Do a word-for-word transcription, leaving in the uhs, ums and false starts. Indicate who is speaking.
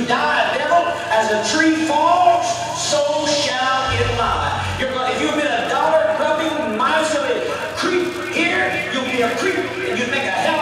Speaker 1: die, devil. As a tree falls, so shall it lie. You're going, if you've been a dollar grubbing, miserly creep here, you'll be a creep, and you make a hell